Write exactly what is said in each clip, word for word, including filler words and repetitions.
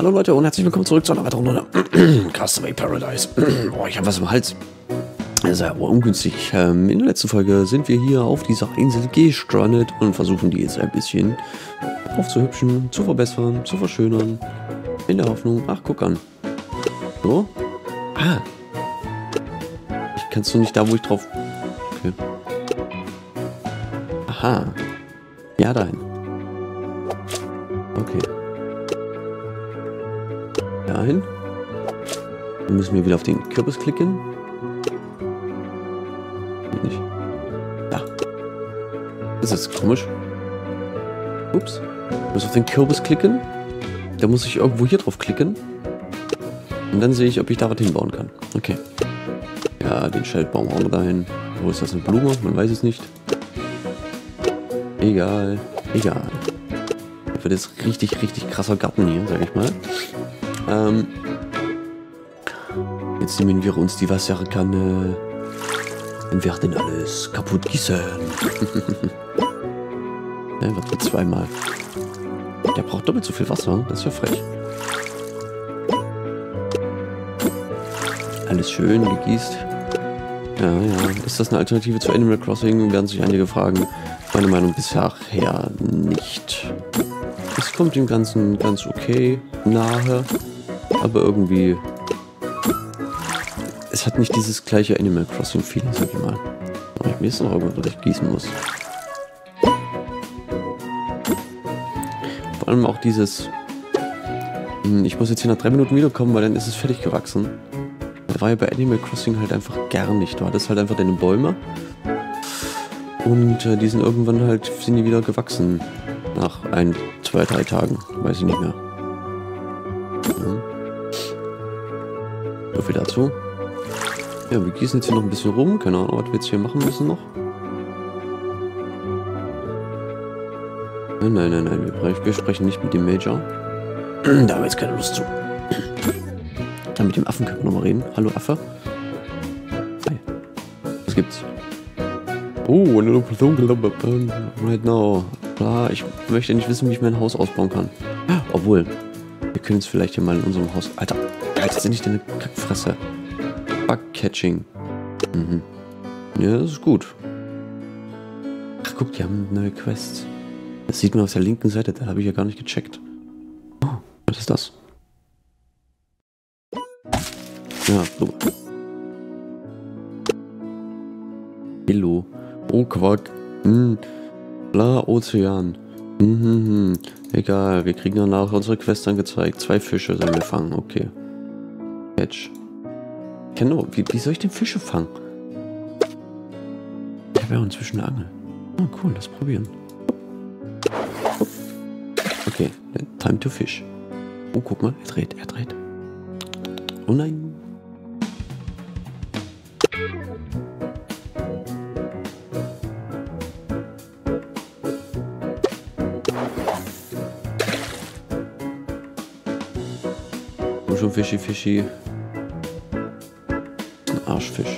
Hallo Leute und herzlich willkommen zurück zu einer weiteren Runde Castaway Paradise. Oh, ich habe was im Hals. Das ist ja aber ungünstig. Ähm, in der letzten Folge sind wir hier auf dieser Insel gestrandet und versuchen die jetzt ein bisschen aufzuhübschen, zu verbessern, zu verschönern. In der Hoffnung, ach guck an. So. Ah. Ich kannst du nicht da, wo ich drauf... Okay. Aha. Ja, dahin. Okay. Dahin. Dann müssen wir wieder auf den Kürbis klicken. Geht nicht. Da. Das ist jetzt komisch. Ups. Ich muss auf den Kürbis klicken. Da muss ich irgendwo hier drauf klicken. Und dann sehe ich, ob ich da was hinbauen kann. Okay. Ja, den Schildbaum hauen wir dahin. Wo ist das, eine Blume? Man weiß es nicht. Egal. Egal. Das wird jetzt richtig, richtig krasser Garten hier, sag ich mal. Ähm, jetzt nehmen wir uns die Wasserkanne und werden alles kaputt gießen. Ja, was für zweimal. Der braucht doppelt so viel Wasser, das ist ja frech. Alles schön gegießt. Ja, ja. Ist das eine Alternative zu Animal Crossing? Werden sich einige fragen. Meine Meinung bisher nicht. Es kommt dem Ganzen ganz okay nahe. Aber irgendwie... Es hat nicht dieses gleiche Animal Crossing Feeling, sag ich mal. Aber mir ist noch irgendwas, was ich gießen muss. Vor allem auch dieses... Ich muss jetzt hier nach drei Minuten wiederkommen, weil dann ist es fertig gewachsen. Das war ja bei Animal Crossing halt einfach gar nicht. Du hattest halt einfach deine Bäume. Und äh, die sind irgendwann halt, sind die wieder gewachsen. Nach ein, zwei, drei Tagen. Weiß ich nicht mehr. Ja. So viel dazu. Ja, wir gießen jetzt hier noch ein bisschen rum. Keine Ahnung, was wir jetzt hier machen müssen noch. Nein, nein, nein, nein. Wir, wir sprechen nicht mit dem Major. Da haben wir jetzt keine Lust zu. Dann mit dem Affen können wir nochmal reden. Hallo Affe. Hi. Was gibt's? Oh, eine Person right now. Klar, ich möchte nicht wissen, wie ich mein Haus ausbauen kann. Obwohl, wir können es vielleicht hier mal in unserem Haus... Alter, Alter, sind nicht deine Kackfresse. Bug-Catching. Mhm. Ja, das ist gut. Ach, guck, die haben neue Quests. Das sieht man auf der linken Seite, da habe ich ja gar nicht gecheckt. Oh, was ist das? Ja, Blume. Hello. Oh, Quark. Hm. Bla, Ozean. Hm, hm, hm. Egal, wir kriegen danach unsere Quest angezeigt. Zwei Fische sollen wir fangen, okay. Catch. Genau, wie, wie soll ich denn Fische fangen? Ich habe ja inzwischen eine Angel. Oh, cool, lass probieren. Okay, time to fish. Oh, guck mal, er dreht, er dreht. Oh nein. Schon Fischi, Fischi. Ein Arschfisch.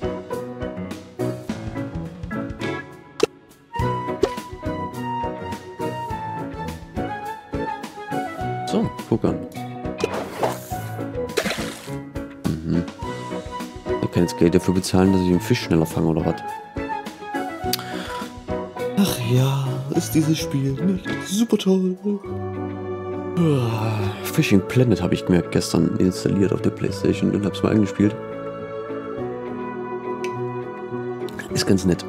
So, guck an. Mhm. Ich kann jetzt Geld dafür bezahlen, dass ich den Fisch schneller fange, oder was? Ach ja, ist dieses Spiel nicht super toll? Fishing Planet habe ich mir gestern installiert auf der PlayStation und habe es mal angespielt. Ist ganz nett.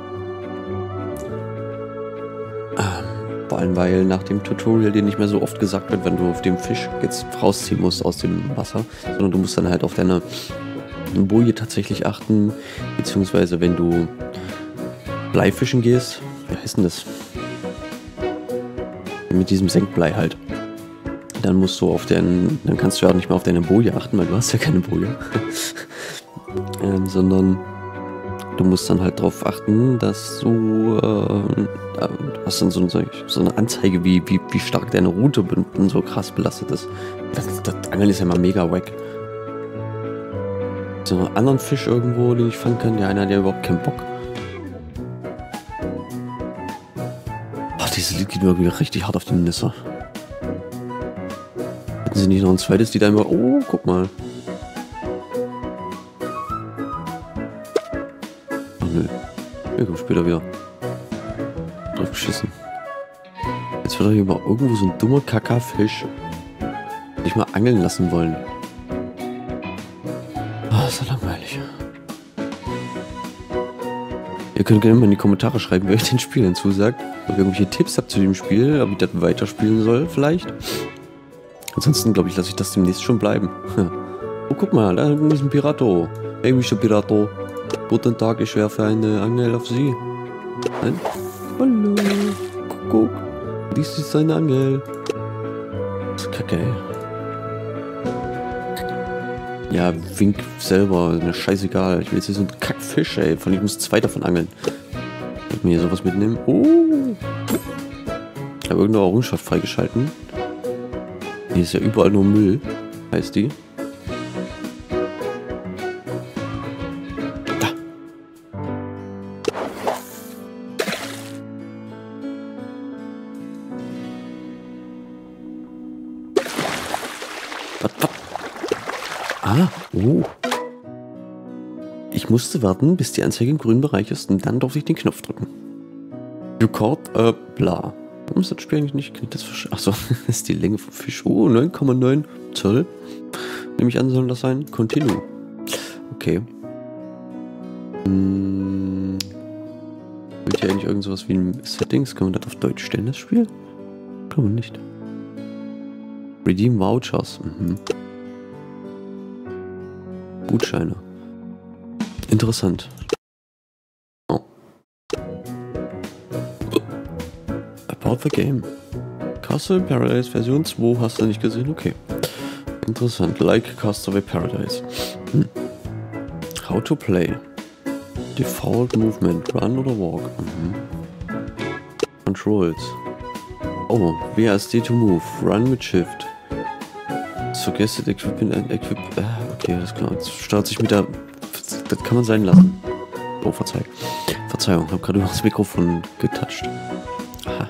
Ähm, vor allem, weil nach dem Tutorial dir nicht mehr so oft gesagt wird, wenn du auf dem Fisch jetzt rausziehen musst aus dem Wasser, sondern du musst dann halt auf deine Boje tatsächlich achten, beziehungsweise wenn du Bleifischen gehst, wie heißt denn das? Mit diesem Senkblei halt. Dann musst du auf den, dann kannst du ja auch nicht mehr auf deine Boje achten, weil du hast ja keine Boje. ähm, sondern du musst dann halt darauf achten, dass du, äh, du hast dann so, so eine Anzeige, wie, wie, wie stark deine Route so krass belastet ist. Das, das Angeln ist ja mal mega wack. So einen anderen Fisch irgendwo, den ich fangen kann, ja, einer hat ja überhaupt keinen Bock. Ach, dieses Lied geht mir irgendwie richtig hart auf die Nüsse. Hatten sie nicht noch ein zweites, die da immer... Oh, guck mal. Ach nö. Ja, komm später wieder. Drauf geschissen. Jetzt wird doch hier mal irgendwo so ein dummer Kackerfisch nicht mal angeln lassen wollen. Ah, ist ja langweilig. Ihr könnt gerne mal in die Kommentare schreiben, wer euch den Spiel hinzusagt. Ob ihr irgendwelche Tipps habt zu dem Spiel, ob ich das weiterspielen soll, vielleicht. Ansonsten, glaube ich, lasse ich das demnächst schon bleiben. Oh, guck mal, da ist ein Pirato. Hey, Mister Pirato. Guten Tag, ich werfe eine Angel auf Sie. Nein? Hallo. Guck, guck. Dies ist eine Angel. Das ist kacke, ey. Ja, wink selber. Mir scheißegal. Ich will jetzt hier so einen Kackfisch, ey. Von ich muss zwei davon angeln. Kann ich mir hier sowas mitnehmen? Oh. Ich habe irgendeine Errungenschaft freigeschalten. Hier ist ja überall nur Müll. Heißt die. Da. Was, was? Ah, oh. Ich musste warten, bis die Anzeige im grünen Bereich ist und dann durfte ich den Knopf drücken. Record, äh, bla. Warum ist das Spiel eigentlich nicht? Kann ich das verstehen? Achso, das ist die Länge vom Fisch. Oh, neun Komma neun Zoll. Nehme ich an, soll das sein? Continue. Okay. Hm. Wird hier eigentlich irgend sowas wie ein Settings? Kann man das auf Deutsch stellen, das Spiel? Glaube nicht. Redeem Vouchers. Mhm. Gutscheine. Interessant. Oh. About the game. Castle Paradise Version zwei hast du nicht gesehen? Okay. Interessant. Like Castle Paradise. Hm. How to play. Default Movement. Run oder Walk. Mhm. Controls. Oh, W A S D to move. Run mit Shift. Suggested Equipment and Equip... Ah, okay, alles klar. Jetzt startet sich mit der... Das kann man sein lassen. Oh, Verzeihung. Verzeihung, habe gerade über das Mikrofon getoucht. Aha.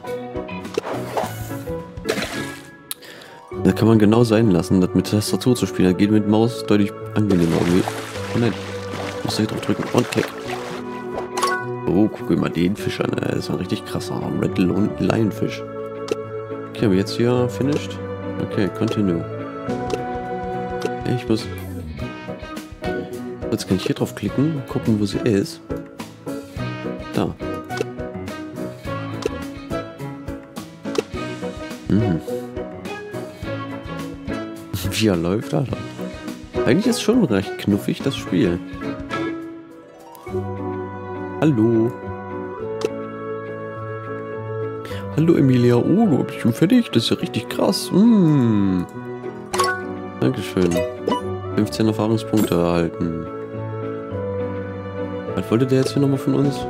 Das kann man genau sein lassen, das mit Tastatur zu spielen. Das geht mit Maus deutlich angenehmer irgendwie. Oh nein. Muss ich drauf drücken. Und klick. Oh, guck dir mal den Fisch an. Das ist ein richtig krasser Red Lionfisch. Okay, aber jetzt hier finished. Okay, continue. Ich muss... Jetzt kann ich hier drauf klicken, gucken, wo sie ist. Da. Mhm. Wie er läuft, Alter. Eigentlich ist schon recht knuffig, das Spiel. Hallo. Hallo, Emilia. Oh, du bist schon fertig? Das ist ja richtig krass. Mm. Dankeschön. fünfzehn Erfahrungspunkte erhalten. Was wollte der jetzt hier nochmal von uns?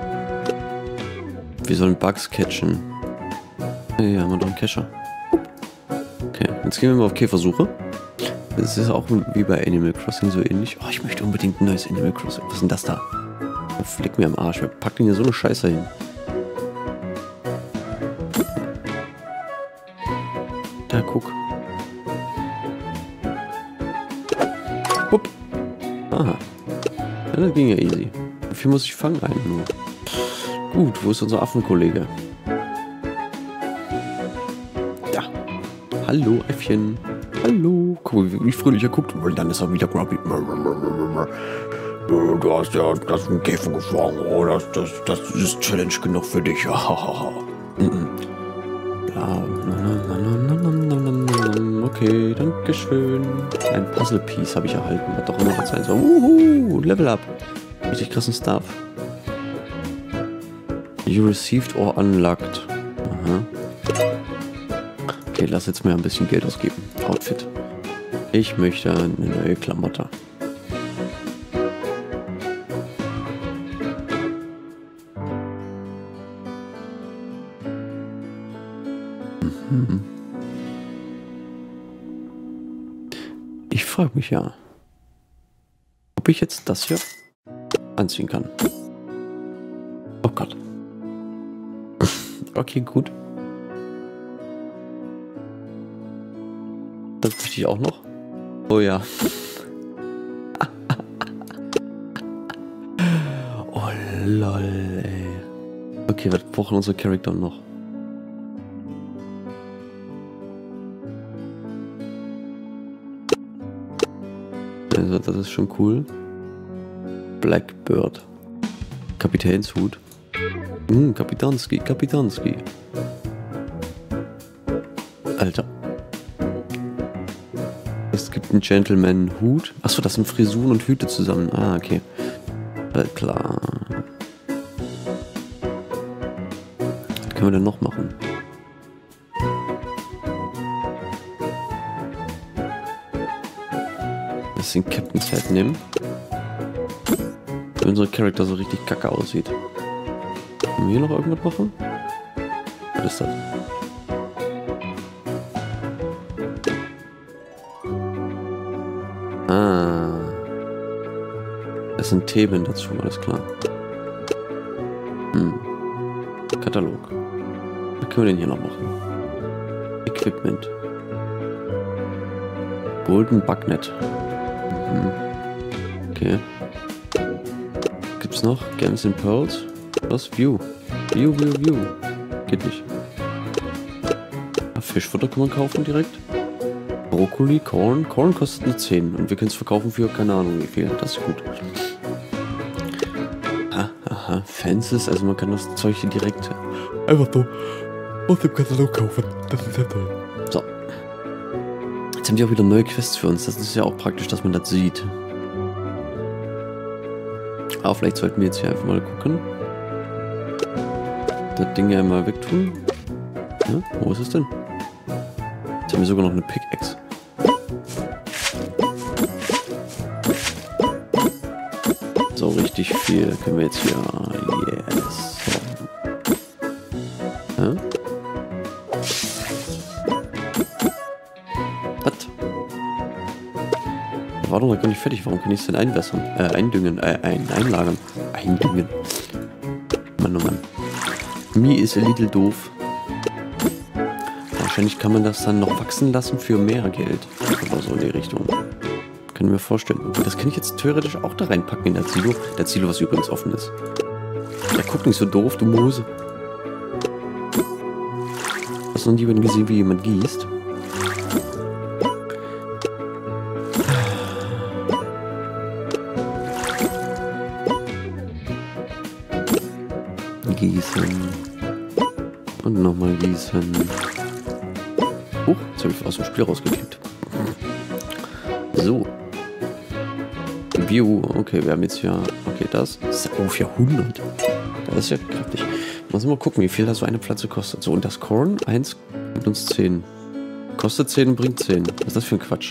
Wir sollen Bugs catchen. Ja, haben wir doch einen Cacher. Okay, jetzt gehen wir mal auf Käfersuche. Das ist auch wie bei Animal Crossing so ähnlich. Oh, ich möchte unbedingt ein neues Animal Crossing. Was ist denn das da? Oh, flick mir am Arsch. Wer packt denn hier so eine Scheiße hin? Da, guck. Hup. Aha. Ja, das ging ja easy. Wie viel muss ich fangen? Einen nur. Gut, wo ist unser Affenkollege? Da. Hallo, Äffchen. Hallo. Guck mal, wie fröhlich er guckt. Und dann ist er wieder grumpy. Du hast ja das ist ein Käfer gefangen. Oh, das, das, das ist Challenge genug für dich. mhm. Ja. Okay, danke schön. Ein Puzzle-Piece habe ich erhalten. Was doch immer das sein soll. Uhu, Level up. Richtig krassen Stuff. You received or unlocked. Aha. Okay, lass jetzt mal ein bisschen Geld ausgeben. Outfit. Ich möchte eine neue Klamotte. Mhm. Ich frage mich ja, ob ich jetzt das hier anziehen kann. Oh Gott. Okay, gut. dich auch noch? Oh ja. Oh lol, ey. Okay, was brauchen unsere Charakter noch? Also, das ist schon cool. Blackbird. Kapitänshut. Hm, Kapitanski, Kapitanski. Alter. Es gibt einen Gentleman-Hut. Achso, das sind Frisuren und Hüte zusammen. Ah, okay. Alles klar. Was können wir denn noch machen? Das den Captain's Hat nehmen. Wenn unser Charakter so richtig kacke aussieht. Können wir hier noch irgendwas machen? Was ist das? Ah. Das sind Themen dazu, alles klar. Hm. Katalog. Was können wir denn hier noch machen? Equipment. Golden Bugnet. Mhm. Okay. Gibt's noch? Gems and Pearls? Was? View. View, View, View. Geht nicht. Fischfutter kann man kaufen direkt. Brokkoli, Korn. Korn kostet nur zehn und wir können es verkaufen für keine Ahnung wie viel. Das ist gut. Ah, aha, Fences, also man kann das Zeug hier direkt einfach so aus dem Katalog kaufen. Das ist ja toll. So. Jetzt haben die auch wieder neue Quests für uns. Das ist ja auch praktisch, dass man das sieht. Aber vielleicht sollten wir jetzt hier einfach mal gucken. Das Ding ja mal wegtun. Ja, wo ist es denn? Jetzt haben wir sogar noch eine Pickaxe. So, richtig viel können wir jetzt hier... Yes. So. Ja? Was? Das war doch noch gar nicht fertig. Warum kann ich es denn einwässern? Äh, eindüngen. Äh, ein, einlagern. Eindüngen. Mann, oh Mann. Mi ist a little doof. Wahrscheinlich kann man das dann noch wachsen lassen für mehr Geld. Oder so in die Richtung. Kann ich mir vorstellen. Das kann ich jetzt theoretisch auch da reinpacken in der Silo. Der Silo, was übrigens offen ist. Ja, guck nicht so doof, du Mose. Hast du noch nie gesehen, wie jemand gießt? Gießen. Und nochmal gießen. Oh, jetzt habe ich aus dem Spiel rausgeklickt. So. View. Okay, wir haben jetzt ja... Okay, das ist oh, vierhundert. Das ist ja kräftig. Muss mal gucken, wie viel da so eine Pflanze kostet. So, und das Korn, eins bringt uns zehn. Kostet zehn und bringt zehn. Was ist das für ein Quatsch?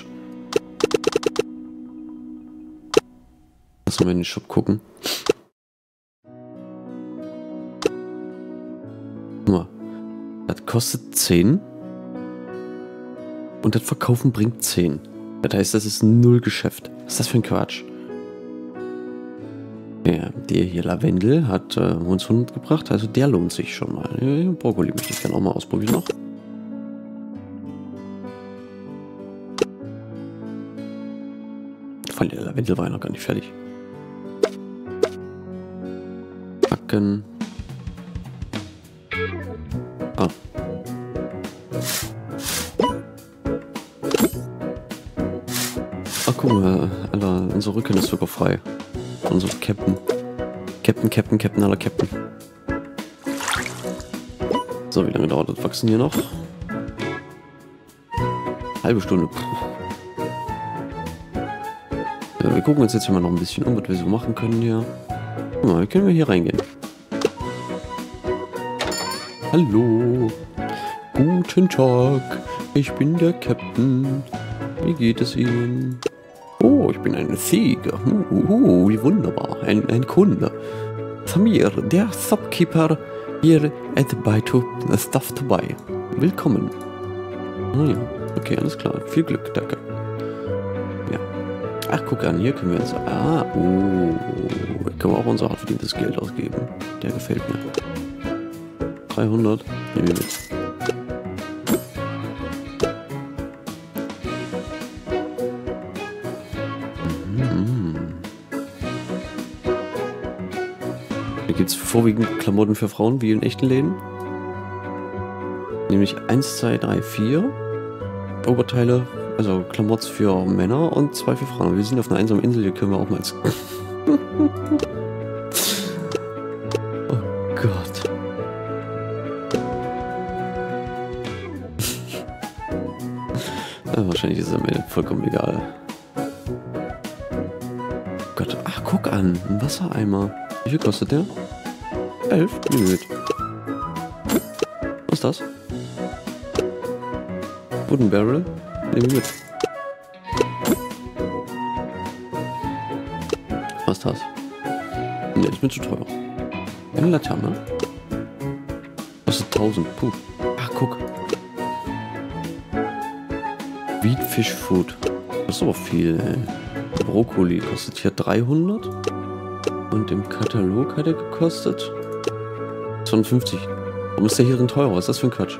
Lass mal in den Shop gucken. Guck mal. Das kostet zehn. Und das Verkaufen bringt zehn. Das heißt, das ist null Geschäft. Was ist das für ein Quatsch? Ja, der hier Lavendel hat äh, uns hundert gebracht, also der lohnt sich schon mal. Ja, Brokkoli möchte ich gerne auch mal ausprobieren noch. Vor allem der Lavendel war ja noch gar nicht fertig. Backen. Ah. Ach guck mal, Alter, unser Rücken ist sogar frei. Unser Captain. Captain, Captain, Captain, aller Captain. So, wie lange dauert das Wachsen hier noch? Halbe Stunde. Ja, wir gucken uns jetzt mal noch ein bisschen um, was wir so machen können hier. Guck mal, wie können wir hier reingehen? Hallo. Guten Tag. Ich bin der Captain. Wie geht es Ihnen? Oh, ich bin ein Sieger. Uh, uh, wie wunderbar. Ein, ein Kunde. Samir, der Shopkeeper hier at the buy to the stuff to buy. Willkommen. Ah ja, okay, alles klar. Viel Glück, danke. Ja. Ach, guck an, hier können wir uns... Ah, oh. Hier können wir auch unser hart verdientes Geld ausgeben. Der gefällt mir. dreihundert. Nehmen wir mit. vorwiegend Klamotten für Frauen, wie in echten Läden. Nämlich eins, zwei, drei, vier Oberteile, also Klamotts für Männer und zwei für Frauen. Wir sind auf einer einsamen Insel, hier können wir auch mal ins... Oh Gott. Ja, wahrscheinlich ist es mir vollkommen egal. Gott, ach guck an, ein Wassereimer. Wie viel kostet der? Elf? Nö. Was ist das? Wooden Barrel? Nehmen wir mit. Was ist das? Ne, ist mir zu teuer. Eine Laterne? Kostet tausend. Puh. Ach, guck. Wheat Fish Food. Das ist aber viel, ey. Brokkoli kostet hier dreihundert. Und im Katalog hat er gekostet zweihundertfünfzig. Warum ist der hier drin teurer? Was ist das für ein Quatsch?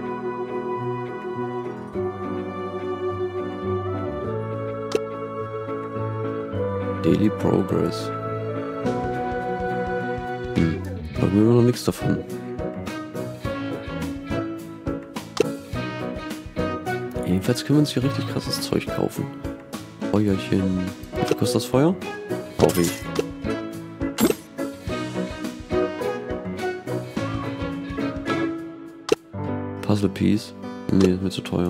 Daily Progress. Hm. Da haben wir noch nichts davon. Jedenfalls können wir uns hier richtig krasses Zeug kaufen. Feuerchen. Wie viel kostet das Feuer? Brauche ich. Puzzle Piece. Nee, ist mir zu teuer.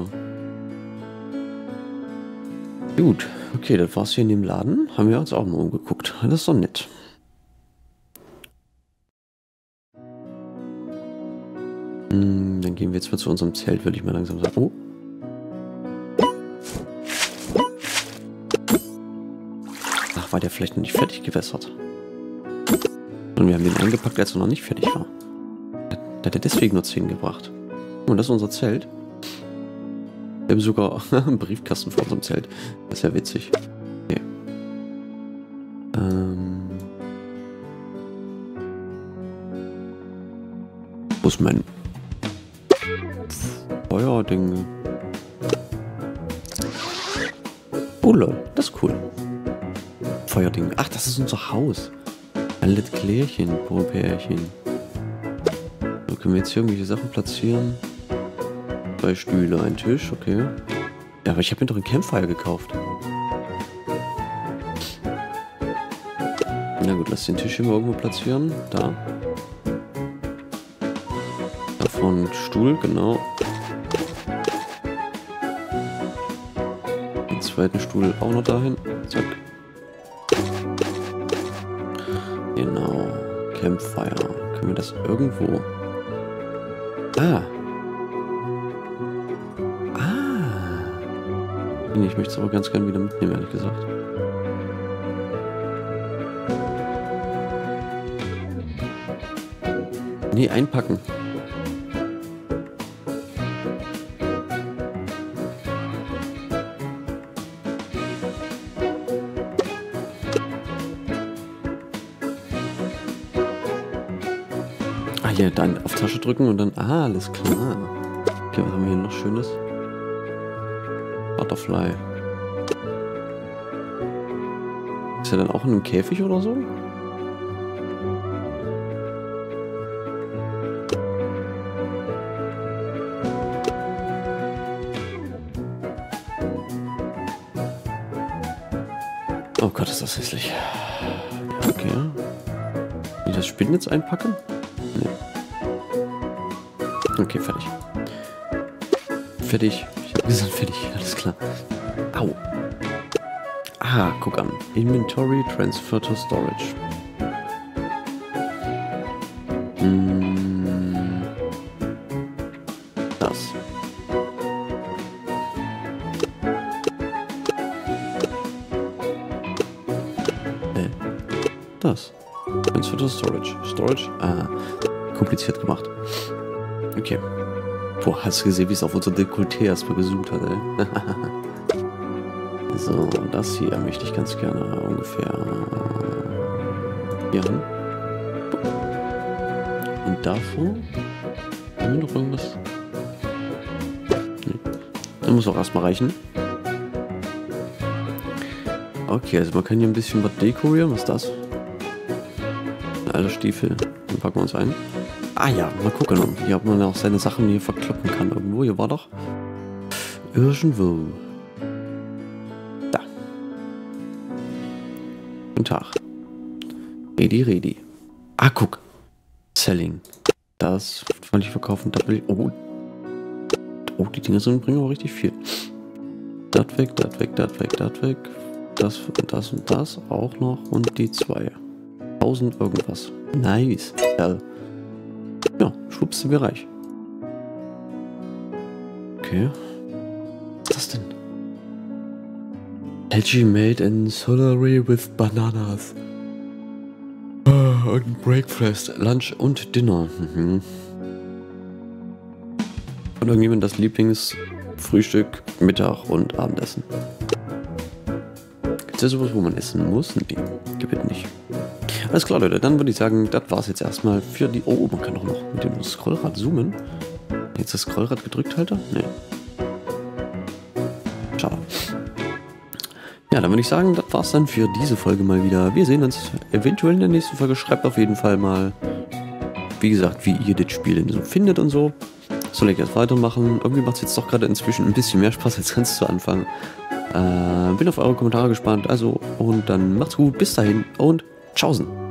Gut, okay, das war's hier in dem Laden. Haben wir uns auch mal umgeguckt. Das ist doch nett. Hm, dann gehen wir jetzt mal zu unserem Zelt, würde ich mal langsam sagen. Oh. Ach, war der vielleicht noch nicht fertig gewässert? Und wir haben den eingepackt, als er noch nicht fertig war. Da hat er deswegen nur zehn gebracht. Und das ist unser Zelt. Wir haben sogar einen Briefkasten vor unserem Zelt. Das ist ja witzig. Okay. Ähm. Wo ist mein Feuerding? Oh lol, das ist cool. Feuerding. Ach, das ist unser Haus. Ein Lit Klärchen, Pärchen. So, können wir jetzt hier irgendwelche Sachen platzieren? Zwei Stühle, ein Tisch, okay. Ja, aber ich habe mir doch ein Campfire gekauft. Na gut, lass den Tisch hier mal irgendwo platzieren. Da. Davon ein Stuhl, genau. Den zweiten Stuhl auch noch dahin. Zack. Genau. Campfire. Können wir das irgendwo... Ah. Ich möchte es aber ganz gerne wieder mitnehmen, ehrlich gesagt. Nee, einpacken. Ah ja, dann auf Tasche drücken und dann... Ah, alles klar. Okay, was haben wir hier noch Schönes? Butterfly. Ist er dann auch in einem Käfig oder so? Oh Gott, ist das hässlich. Okay. Will ich das Spinnennetz einpacken? Nee. Okay, fertig. Fertig. Ich habe gesagt, fertig. Alles klar. Au. Ah, guck an. Inventory Transfer to Storage. Hm. Das. Äh. Das. Transfer to Storage. Storage. Ah. Kompliziert gemacht. Okay. Boah, hast du gesehen, wie es auf unser Dekolleté erstmal gezoomt hat, ey? So, das hier möchte ich ganz gerne ungefähr hier hin. Und davor haben wir noch irgendwas? Nee. Das muss auch erstmal reichen. Okay, also man kann hier ein bisschen was dekorieren. Was ist das? Ein alter Stiefel. den packen wir uns ein. Ah ja, mal gucken, hier, ob man auch seine Sachen hier verkloppen kann. Irgendwo, hier war doch... Irgendwo. Da. Guten Tag. Ready, ready. Ah, guck. Selling. Das wollte ich verkaufen. Das will ich... Oh. Oh, die Dinger sind, bringen aber richtig viel. Das weg, das weg, das weg, das weg. Das, das und das auch noch. Und die zwei. tausend irgendwas. Nice. Ja, ja, schwupps sind wir reich. Okay. Was ist das denn? L G made in Solary with bananas. Und Breakfast, Lunch und Dinner. Mhm. Und irgendjemand das Lieblingsfrühstück, Mittag und Abendessen. Gibt es ja sowas, wo man essen muss? Nee, gibt es nicht. Alles klar, Leute, dann würde ich sagen, das war es jetzt erstmal für die... Oh, man kann auch noch mit dem Scrollrad zoomen. Jetzt das Scrollrad gedrückt, Halter? Nee. Schade. Ja, dann würde ich sagen, das war es dann für diese Folge mal wieder. Wir sehen uns eventuell in der nächsten Folge. Schreibt auf jeden Fall mal, wie gesagt, wie ihr das Spiel denn so findet und so. Soll ich jetzt weitermachen? Irgendwie macht es jetzt doch gerade inzwischen ein bisschen mehr Spaß als ganz zu Anfang. Äh, bin auf eure Kommentare gespannt. Also, und dann macht's gut. Bis dahin und tschaußen.